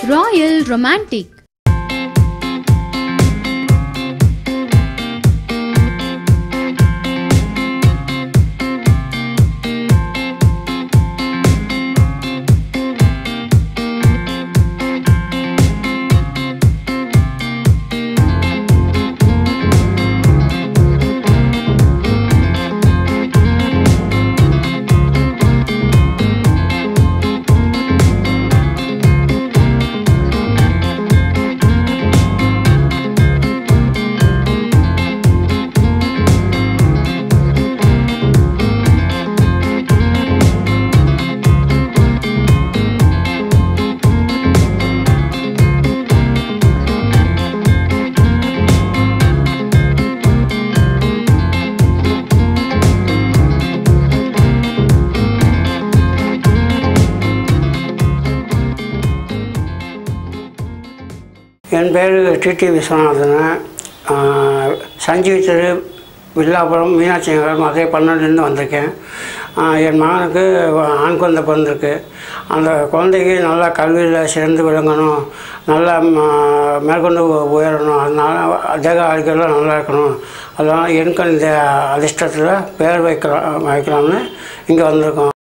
Royal Romantic. என் பேர் டிடி விஸ்வநாதன். சஞ்சீவித்திரு வில்லாபுரம் மீனாட்சி நகரம் அதே 12லேருந்து வந்திருக்கேன். என் மகனுக்கு ஆண் குழந்தை பிறந்திருக்கு. அந்த குழந்தைக்கு நல்லா கல்வியில் சிறந்து விளங்கணும், நல்லா மேற்கொண்டு உயரணும், அதனால் தேக ஆரோக்கியம்லாம் நல்லா இருக்கணும். அதனால் எனக்கு இந்த அதிர்ஷ்டத்தில் பேர் வைக்கலாம்னு இங்கே வந்திருக்கோம்.